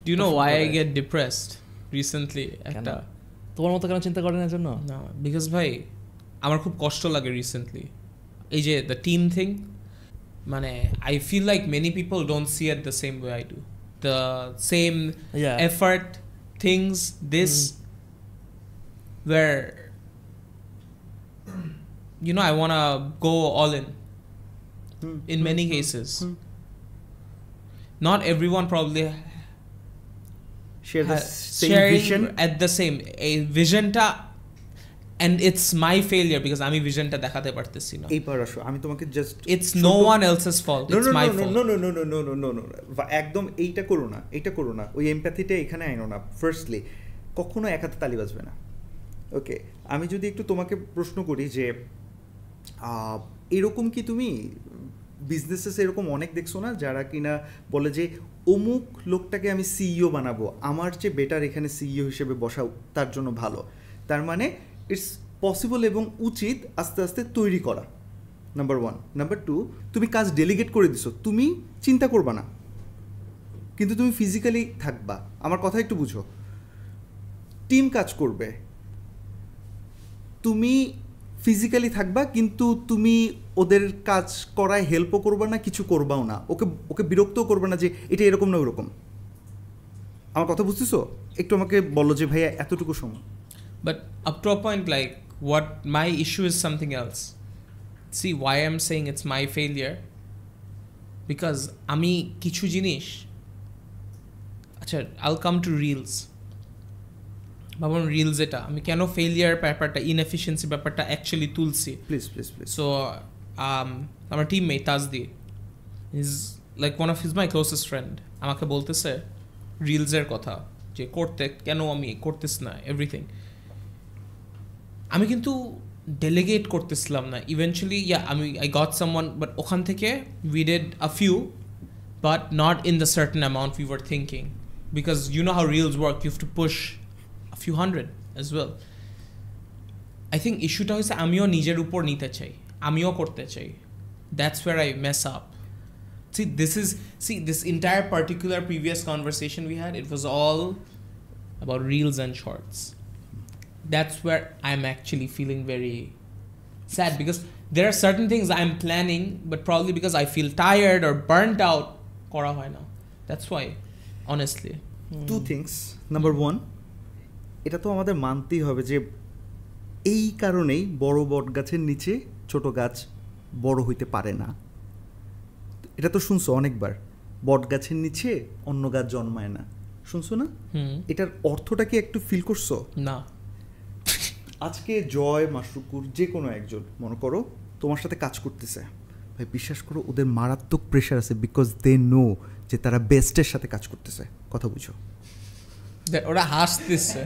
Do you know why I get depressed recently? একটা তোমার মতো কেন চিন্তা করেন এর জন্য? না, বিকজ ভাই আমার খুব কষ্ট লাগে রিসেন্টলি এই যে দ্য টিম থিং, মানে I feel like many people don't see it the same way I do, the same effort things this where you know I want to go all in many cases. Not everyone probably share the same vision at the same a vision ta, and it's my failure because আমি visionটা দেখাতে পারতেছি না। এইবার আসো আমি তোমাকে just it's no one else's fault, it's my fault. No, একদম এইটা করো না ওই এমপ্যাথিটা এখানে আইনো না। ফার্স্টলি কখনো এক হাতে তালি বাজবে না। ওকে, আমি যদি একটু তোমাকে প্রশ্ন করি যে এরকম কি তুমি বিজনেসেস এরকম অনেক দেখছো না যারা কিনা বলে যে অমুক লোকটাকে আমি সিইও বানাবো, আমার চেয়ে বেটার এখানে সিইও হিসেবে বসা তার জন্য ভালো। তার মানে ইটস পসিবল এবং উচিত আস্তে আস্তে তৈরি করা, নাম্বার ওয়ান। নাম্বার টু, তুমি কাজ ডেলিগেট করে দিছো, তুমি চিন্তা করবা না কিন্তু তুমি ফিজিক্যালি থাকবা। আমার কথা একটু বুঝো, টিম কাজ করবে, তুমি ফিজিক্যালি থাকবা কিন্তু তুমি ওদের কাজ করায় হেল্পও করবা না, কিছু করবাও না, ওকে বিরক্তও করবে না যে এটা এরকম না ওরকম। আমার কথা বুঝতেছো? একটু আমাকে বলো যে ভাইয়া এতটুকু সময়। But up to a point, like what my issue is something else. See why I'm saying it's my failure, because আমি কিছু জিনিস, আচ্ছা I'll come to reels. ভাবুন রিলস এটা আমি কেন ফেলিয়ার ব্যাপারটা, ইনএফিশিয়েন্সি ব্যাপারটা অ্যাকচুয়ালি তুলছি। প্লিজ। সো আমার teammate Tajdi is like one of his my closest friend, আমাকে বলতেছে রিলসের কথা যে করতে কেন আমি করতেছি না এভরিথিং। আমি কিন্তু ডেলিগেট করতেছিলাম না eventually, I got someone, but ওখান থেকে we did a few but not in the certain amount we were thinking, because you know how reels work, you have to push a few hundred as well. I think ইস্যুটা হচ্ছে আমিও নিজের উপর নিতে চাই, আমিও করতে চাই, that's where I mess up. This entire particular previous conversation we had, it was all about reels and shorts. That's where I'm actually feeling very sad, because there are certain things I'm planning but probably because I feel tired or burnt out kora hoy na. That's why honestly two things. Number one, এটা তো আমাদের মানতেই হবে যে এই কারণেই বড় বট গাছের নিচে ছোট গাছ বড় হইতে পারে না। এটা তো শুনছো অনেকবার, বট গাছের নিচে অন্য গাছ জন্মায় না, শুনছো না? এটার অর্থটা কি একটু ফিল করছো? না। আজকে জয় মাশরুকুর যে কোনো একজন মনে করো তোমার সাথে কাজ করতেছে, ভাই বিশ্বাস করো ওদের মারাত্মক প্রেশার আছে, বিকজ দে নো যে তারা বেস্টের সাথে কাজ করতেছে। কথা বুঝো? ওরা হাসতেছে,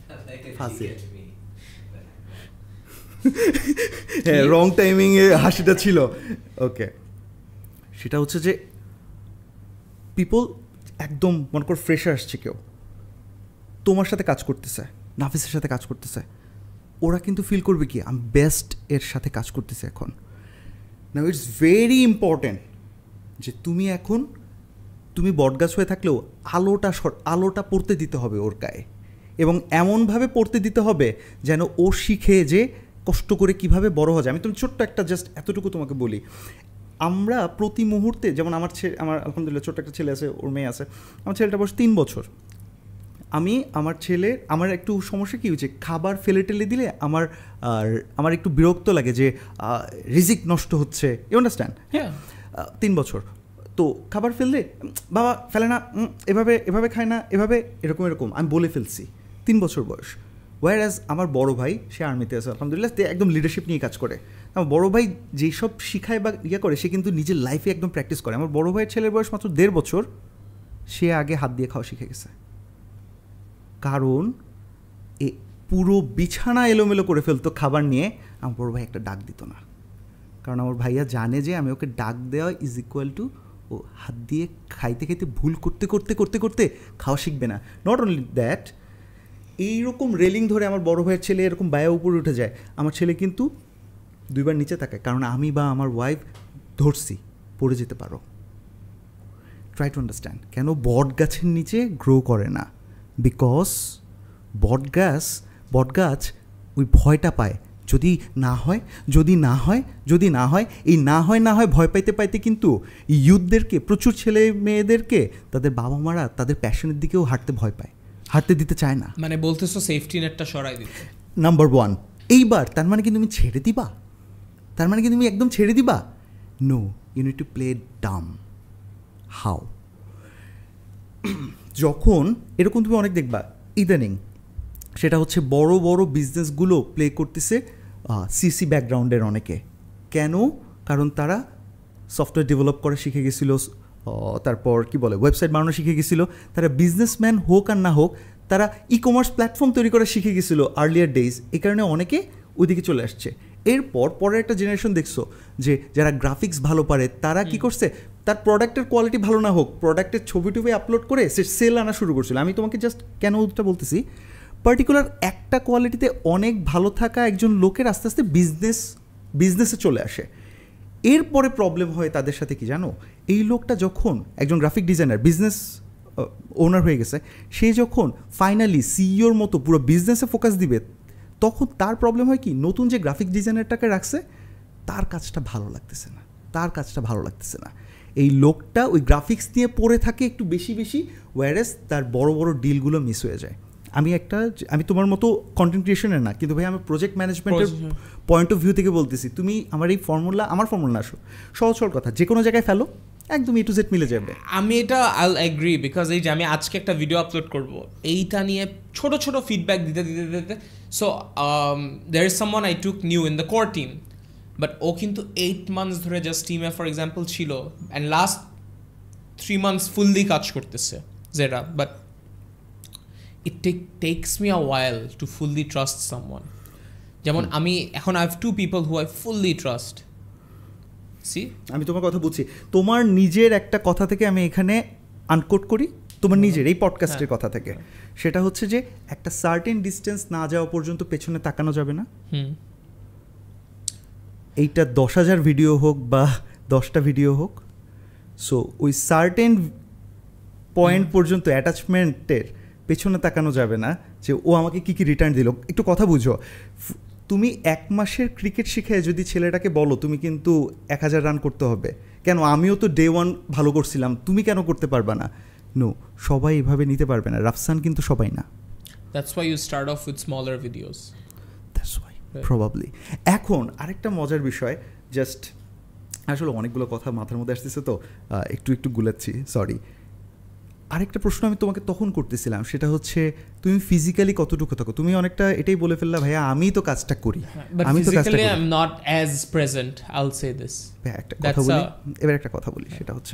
হ্যাঁ রং টাইমিং এ হাসিটা ছিল। ওকে, সেটা হচ্ছে যে পিপল একদম মনে কর ফ্রেশার আসছে, কেউ তোমার সাথে কাজ করতেছে, নাফিসের সাথে কাজ করতেছে, ওরা কিন্তু ফিল করবে কি আমি বেস্ট এর সাথে কাজ করতেছে এখন। নাও ইটস ভেরি ইম্পর্ট্যান্ট যে তুমি এখন তুমি বটগাছ হয়ে থাকলেও আলোটা পড়তে দিতে হবে ওর গায়ে, এবং এমনভাবে পড়তে দিতে হবে যেন ও শিখে যে কষ্ট করে কিভাবে বড় হওয়া যায়। আমি তুমি ছোট্ট একটা জাস্ট এতটুকু তোমাকে বলি, আমরা প্রতি মুহূর্তে যেমন আমার আলহামদুলিল্লাহ ছোট্ট একটা ছেলে আছে, ওর মেয়ে আছে, আমার ছেলেটা বয়স 3 বছর। আমার একটু সমস্যা কী হয়েছে, খাবার ফেলে টেলে দিলে আমার একটু বিরক্ত লাগে যে রিজিক নষ্ট হচ্ছে, ইউ আন্ডারস্ট্যান্ড? হ্যাঁ, 3 বছর তো খাবার ফেললে বাবা ফেলে না, এভাবে খায় না, এরকম আমি বলে ফেলছি, 3 বছর বয়স। ওয়ারঅ্যাজ আমার বড় ভাই সে আর্মিতে আছে আলহামদুলিল্লাহ, একদম লিডারশিপ নিয়ে কাজ করে। আমার বড় ভাই যেসব শিখায় বা করে সে কিন্তু নিজের লাইফে একদম প্র্যাকটিস করে। আমার বড় ভাইয়ের ছেলের বয়স মাত্র 1.5 বছর, সে আগে হাত দিয়ে খাওয়া শিখে গেছে, কারণ এ পুরো বিছানা এলোমেলো করে ফেলতো খাবার নিয়ে, আমার বড় ভাই একটা ডাক দিত না, কারণ আমার ভাইয়া জানে যে আমি ওকে ডাক দেওয়া ইজ ইকুয়াল টু ও হাত দিয়ে খাইতে ভুল করতে খাওয়া শিখবে না। নট অনলি দ্যাট, এইরকম রেলিং ধরে আমার বড় ভাইয়ের ছেলে এরকম বায়া উপরে উঠে যায়, আমার ছেলে কিন্তু 2 বার নিচে তাকায়, কারণ আমি বা আমার ওয়াইফ ধরছি পড়ে যেতে পারো। ট্রাই টু আন্ডারস্ট্যান্ড কেন বট গাছের নিচে গ্রো করে না, বিকজ বট গাছ ওই ভয়টা পায় যদি না হয় এই না হয় ভয় পাইতে পাইতে কিন্তু ইউথদেরকে, প্রচুর ছেলে মেয়েদেরকে তাদের বাবা মারা তাদের প্যাশনের দিকেও হাঁটতে দিতে চায় না। মানে বলতেছো সেফটি নেটটা সরাই দিতে। নাম্বার 1 এইবার তার মানে কি তুমি ছেড়ে দিবা? একদম ছেড়ে দিবা? No, you need to play dumb. How? যখন এরকম তুমি অনেক দেখবা ইদানিং, সেটা হচ্ছে বড় বড় বিজনেসগুলো প্লে করতেছে সিসি ব্যাকগ্রাউন্ডের অনেকে। কেন? কারণ তারা সফটওয়্যার ডেভেলপ করা শিখে গেছিলো, তারপর ওয়েবসাইট বানানো শিখে গেছিলো। তারা বিজনেসম্যান হোক আর না হোক, তারা ই কমার্স প্ল্যাটফর্ম তৈরি করা শিখে গেছিলো আর্লিয়ার ডেজ। এই কারণে অনেকে ওইদিকে চলে আসছে। এরপর পরের একটা জেনারেশন দেখছো যে যারা গ্রাফিক্স ভালো পারে তারা কি করছে, তার প্রোডাক্টের কোয়ালিটি ভালো না হোক, প্রোডাক্টের ছবি টুবি আপলোড করে সে সেল আনা শুরু করছিল। আমি তোমাকে জাস্ট কেন ওটা বলতেছি, পার্টিকুলার একটা কোয়ালিটিতে অনেক ভালো থাকা একজন লোকের আস্তে আস্তে বিজনেসে চলে আসে। এরপরে প্রবলেম হয় তাদের সাথে কি জানো, এই লোকটা যখন একজন গ্রাফিক ডিজাইনার, বিজনেস ওনার হয়ে গেছে, সে যখন ফাইনালি সিইওর মতো পুরো বিজনেসে ফোকাস দিবে, তখন তার প্রবলেম হয় কি, নতুন যে গ্রাফিক ডিজাইনারটাকে রাখছে তার কাজটা ভালো লাগতেছে না। এই লোকটা ওই গ্রাফিক্স নিয়ে পড়ে থাকে একটু বেশি, ওয়ারেস তার বড় বড় ডিলগুলো মিস হয়ে যায়। আমি তোমার মতো কন্টেন্ট ক্রিয়েশনের না, কিন্তু ভাই আমি প্রজেক্ট ম্যানেজমেন্টের পয়েন্ট অফ ভিউ থেকে বলতেছি। তুমি আমার ফর্মুলা আসো, সহজ কথা, যে কোনো জায়গায় ফেলো, একদম A to Z মিলে যাবে। আমি এটা আইল এগ্রি, বিকজ এই যে আমি আজকে একটা ভিডিও আপলোড করব, এইটা নিয়ে ছোট ফিডব্যাক দিতে so there is someone I took new in the core team, but ও কিন্তু 8 মান্থস ধরে জাস্ট টিমে ফর এক্সাম্পল ছিল, অ্যান্ড লাস্ট 3 মান্থস ফুললি কাজ করতেছে যেটা, but it takes me a while to fully trust someone. যেমন আমি এখন I have 2 people who I fully trust. See? আমি তোমার কথা বুঝছি। তোমার নিজের একটা কথা থেকে আমি এখানে আনকোট করি, তোমার নিজের এই পডকাস্টের কথা থেকে। সেটা হচ্ছে যে একটা সার্টেন ডিস্টেন্স না যাওয়া পর্যন্ত পেছনে তাকানো যাবে না। এইটা 10,000 ভিডিও হোক বা 10টা ভিডিও হোক, সো ওই সার্টেন পয়েন্ট পর্যন্ত অ্যাটাচমেন্টের পেছনে তাকানো যাবে না যে ও আমাকে কী রিটার্ন দিল। একটু কথা বুঝো, তুমি 1 মাসের ক্রিকেট শিখে যদি ছেলেটাকে বলো তুমি কিন্তু 1000 রান করতে হবে, কেন আমিও তো ডে 1 ভালো করছিলাম, তুমি কেন করতে পারবা না? নো, সবাই এভাবে নিতে পারবে না। রাফসান কিন্তু সবাই না। That's why you start off with smaller videos. That's why, probably. এখন আরেকটা মজার বিষয়, জাস্ট আসলে অনেকগুলো কথা মাথার মধ্যে আসতেছে তো একটু গুলাচ্ছি, সরি। আরেকটা প্রশ্ন আমি তোমাকে তখন করতেছিলাম, সেটা হচ্ছে তুমি ফিজিক্যালি কতটুকু থাকো? তুমি অনেকটা এটাই বলে ফেললা, ভাইয়া আমি তো কাজটা করি, আমি তো কাজটা করি, I'm not as present, I'll say this. এবার একটা কথা বলি, সেটা হচ্ছে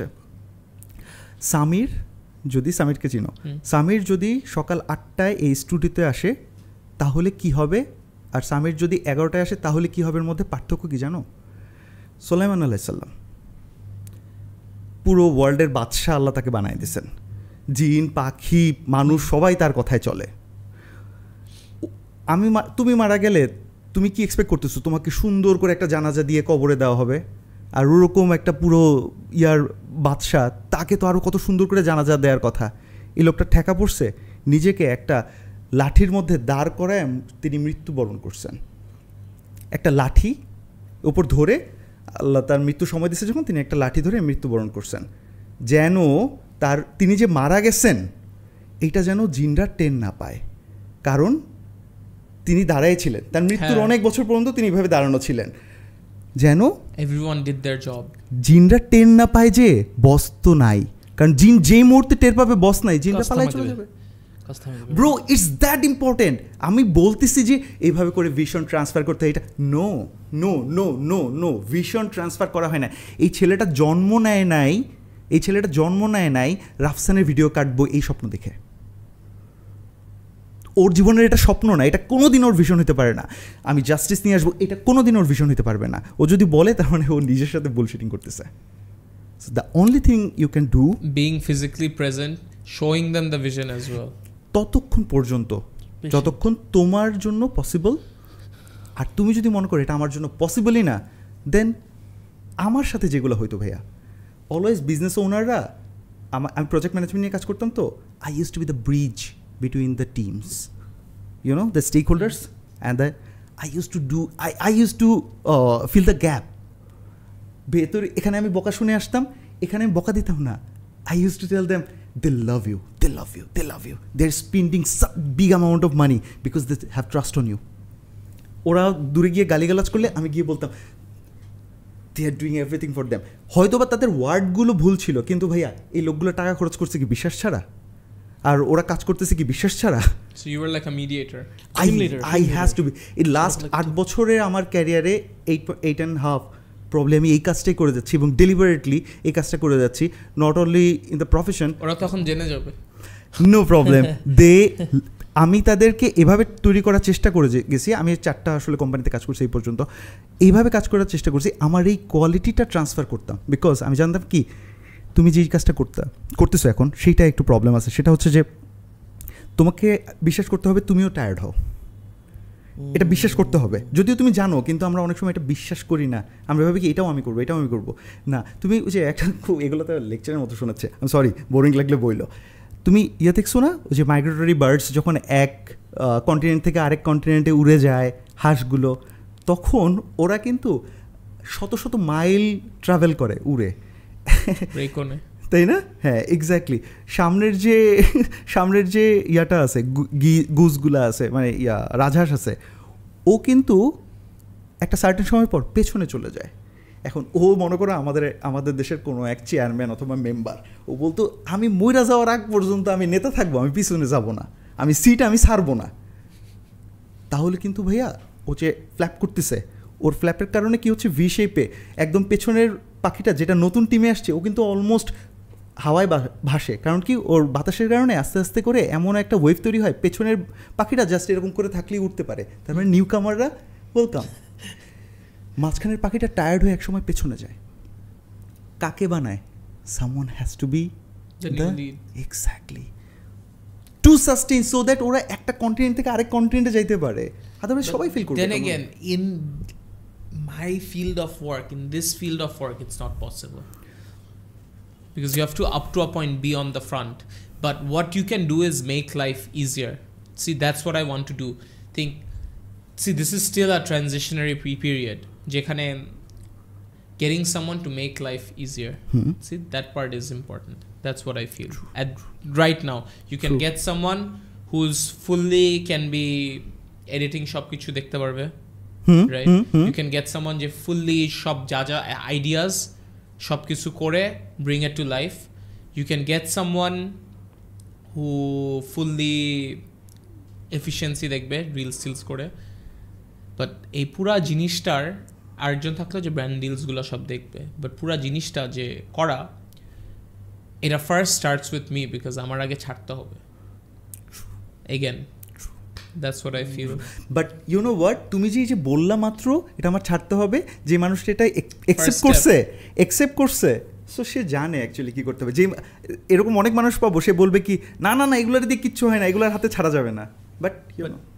সামিরকে চিনো, সামির যদি সকাল 8টায় এই স্টুডিওতে আসে তাহলে কি হবে, আর সামির যদি 11টায় আসে তাহলে কি হবে, এর মধ্যে পার্থক্য কি জানো? সুলাইমান আলাইহিস সালাম পুরো ওয়ার্ল্ডের বাদশাহ আল্লাহ তাকে বানায় দিয়েছেন, জিন পাখি মানুষ সবাই তার কথায় চলে। তুমি মারা গেলে তুমি কি এক্সপেক্ট করতেছো তোমাকে সুন্দর করে একটা জানাজা দিয়ে কবরে দেওয়া হবে? আর ওরকম একটা পুরো বাদশাহ, তাকে তো আরও কত সুন্দর করে জানাজা দেওয়ার কথা। এই লোকটা ঠেকা পড়ছে, নিজেকে একটা লাঠির মধ্যে দাঁড় করায় তিনি মৃত্যুবরণ করছেন। একটা লাঠি ওপর ধরে আল্লাহ তার মৃত্যু সময় দিয়েছে, যখন তিনি একটা লাঠি ধরে মৃত্যুবরণ করছেন, যেন তিনি যে মারা গেছেন এইটা যেন জিনরা টের না পায়, কারণ তিনি দাঁড়ায় ছিলেন, তার মৃত্যুর অনেক বছর পর্যন্ত তিনি এভাবে দাঁড়ানো ছিলেন, যেন everyone did their job, জিনরা টের না পায় যে বস তো নাই। কারণ জিন যেই মুহূর্তে টের পাবে বস নাই, জিনরা পালায় চলে যাবে। Bro, it's that important. আমি বলতেছি যে এইভাবে করে ভিশন ট্রান্সফার করতে হয়, এটা no no no no no, vision transfer করা হয় না। এই ছেলেটা জন্ম নেয় নাই রাফসানের ভিডিও কাটবো এই স্বপ্ন দেখে। ওর জীবনের এটা স্বপ্ন না, এটা কোনোদিন ওর ভিশন হতে পারে না। আমি জাস্টিস নিয়ে আসবো, এটা কোনোদিন ওর ভিশন হতে পারবে না। ও যদি বলে তার মানে ও নিজের সাথে বুলশিটিং করতেছে। So the only thing you can do, being physically present, showing them the vision as well. ততক্ষণ পর্যন্ত যতক্ষণ তোমার জন্য পসিবল। আর তুমি যদি মনে করো এটা আমার জন্য পসিবলই না, দেন আমার সাথে যেগুলো হয়তো ভাইয়া অলওয়েজ বিজনেস ওনাররা আমি প্রজেক্ট ম্যানেজমেন্ট নিয়ে কাজ করতাম, তো I use to be the bridge between the teams, you know, the stakeholders and the I used to fill the gap. ভেতরে এখানে আমি বকা শুনে আসতাম, এখানে আমি বকা দিতাম না। I used to tell them, they love you, they love you, they love you. They're spending some big amount of money because they have trust on you. ওরা দূরে গিয়ে গালিগালাজ করলে আমি গিয়ে বলতাম, they are doing everything for them. হয়তো বা তাদের ওয়ার্ডগুলো ভুল ছিল, কিন্তু ভাইয়া এই লোকগুলো টাকা খরচ করছে কি বিশ্বাস ছাড়া, আর ওরা কাজ করতেছে কি বিশ্বাস ছাড়া। So you were like a mediator. I has to be. In last 8 বছরে আমার ক্যারিয়ারে 8.5 প্রবলেম আমি এই কাজটাই করে যাচ্ছি এবং ডেলিবারেটলি এই কাজটা করে যাচ্ছি, not only in the profession. ওরা তখন জেনে যাবে, নো প্রবলেম। আমি তাদেরকে এভাবে তৈরি করার চেষ্টা করে গেছি, আমি 4টা আসলে কোম্পানিতে কাজ করছি এই পর্যন্ত, এইভাবে কাজ করার চেষ্টা করছি আমার এই কোয়ালিটিটা ট্রান্সফার করতাম, বিকজ আমি জানতাম কি তুমি যেই কাজটা করতেছো এখন সেইটা একটু প্রবলেম আছে, সেটা হচ্ছে যে তোমাকে বিশ্বাস করতে হবে তুমিও টায়ার্ড হও, এটা বিশ্বাস করতে হবে, যদিও তুমি জানো, কিন্তু আমরা অনেক সময় এটা বিশ্বাস করি না, আমরা ভাবি কি এটাও আমি করবো, এটাও আমি করবো না। তুমি ওই যে একটা খুব, এগুলো তো লেকচারের মতো শোনাচ্ছে, আমি সরি বোরিং লাগলে বইলো, তুমি দেখছো না ওই যে মাইগ্রেটরি বার্ডস যখন এক কন্টিনেন্ট থেকে আরেক কন্টিনেন্টে উড়ে যায় হাঁসগুলো, তখন ওরা কিন্তু শত শত মাইল ট্রাভেল করে উড়ে, তাই না? হ্যাঁ, এক্স্যাক্টলি। সামনের যে ইয়াটা আছে, গুজগুলা আছে, মানে রাজহাঁস আছে, ও কিন্তু একটা সার্টেন সময় পর পেছনে চলে যায়। এখন ও মনে করো আমাদের দেশের কোনো এক চেয়ারম্যান অথবা মেম্বার, ও বলতো আমি মইরা যাওয়ার আগ পর্যন্ত আমি নেতা থাকবো, আমি পিছনে যাব না, আমি সিট আমি ছাড়বো না। তাহলে কিন্তু ভাইয়া ও যে ফ্ল্যাপ করতেছে, ওর ফ্ল্যাপের কারণে কি হচ্ছে, ভি শেপে একদম পেছনের পাখিটা যেটা নতুন টিমে আসছে, ও কিন্তু অলমোস্ট হাওয়ায় ভাসে, কারণ কি ওর বাতাসের কারণে আস্তে আস্তে করে এমন একটা ওয়েভ তৈরি হয়, পেছনের পাখিটা জাস্ট এরকম করে থাকলেই উঠতে পারে, তার মানে নিউ কামাররা ওয়েলকাম। মাঝখানের পাখিটা টায়ার্ড হয়ে একসময় পেছনে যায়, কাকে বানায়? Someone has to be exactly to sustain, so that ওরা একটা কন্টিনেন্ট থেকে আরেক কন্টিনেন্টে যাইতে পারে, আদারওয়াইজ সবাই ফিল করবে। Then again, in my field of work, in this field of work, it's not possible. Because you have to, up to a point, be on the front. But what you can do is make life easier. See, that's what I want to do. See, this is still a transitionary period. Jekhane getting someone to make life easier. See, that part is important. That's what I feel. Right now, you can get someone who's fully can be editing shop kichu dekhte parbe. Right? You can get someone je fully shop jaja ideas সব কিছু করে bring it to life. You can get someone who fully efficiency দেখবে, reels টিলস করে, but এই পুরা জিনিসটার আরেকজন থাকলে যে ব্র্যান্ড ডিলসগুলো সব দেখবে, বাট পুরা জিনিসটা যে করা, এটা first starts with me, because আমার আগে ছাড়তে হবে। Again that's what I feel. But you know what, তুমি যে বললা মাত্র এটা আমার ছাড়তে হবে, যে মানুষটা এটা একসেপ্ট করছে, সো সে জানে অ্যাকচুয়ালি কী করতে হবে। যে এরকম অনেক মানুষ পাবো, সে বলবে কি না না না এগুলোর দিয়ে কিচ্ছু হয় না, এগুলোর হাতে ছাড়া যাবে না, বাট ইউ নো